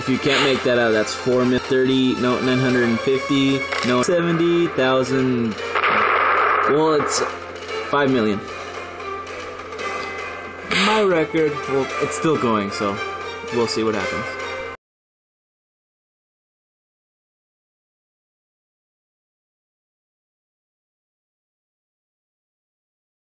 If you can't make that out, that's 950, no, 70,000. Well, it's 5 million. My record, well, it's still going, so we'll see what happens.